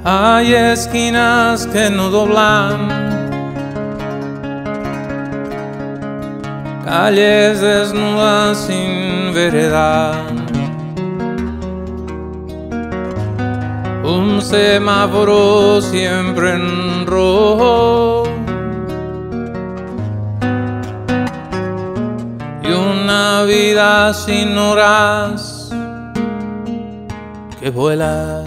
Hay esquinas que no doblan, calles desnudas sin vereda, un semáforo siempre en rojo y una vida sin horas que vuela.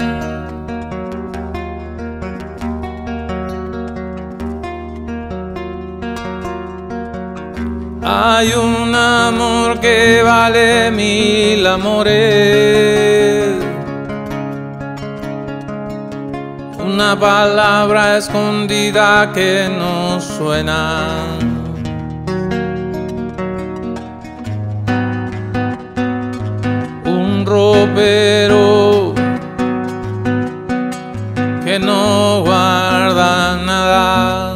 Hay un amor que vale 1000 amores, una palabra escondida que no suena, un ropero que no guarda nada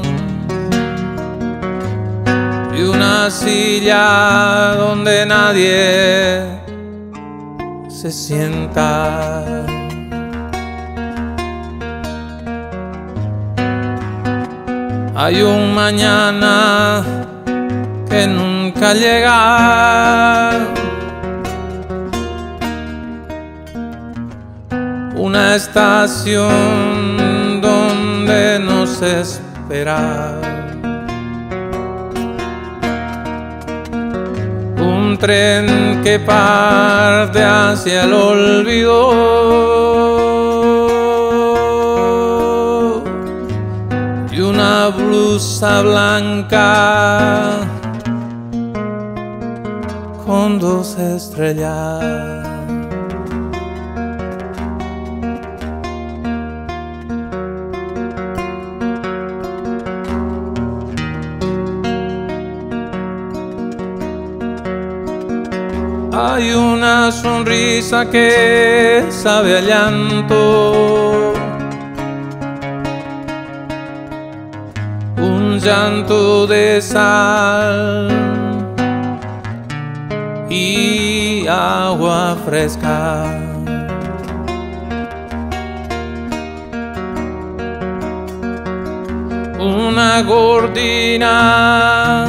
y una silla donde nadie se sienta. Hay un mañana que nunca llega, una estación donde nos espera, un tren que parte hacia el olvido y una blusa blanca con 2 estrellas. Hay una sonrisa que sabe a llanto, un llanto de sal y agua fresca. Una cortina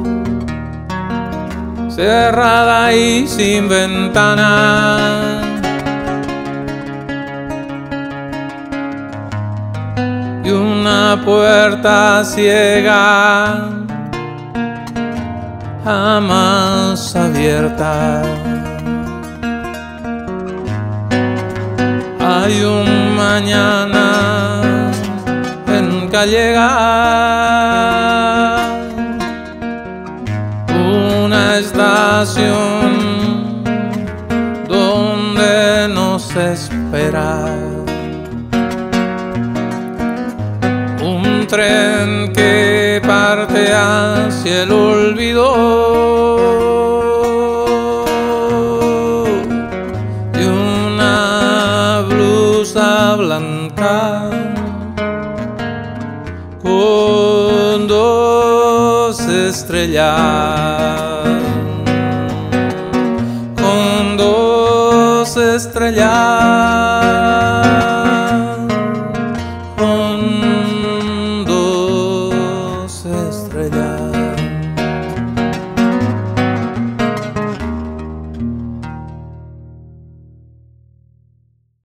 cerrada y sin ventana, y una puerta ciega jamás abierta. Hay un mañana que nunca llega, una estación donde nos espera, un tren que parte hacia el olvido y una blusa blanca con 2 estrellas, con 2 estrellas, con 2 estrellas.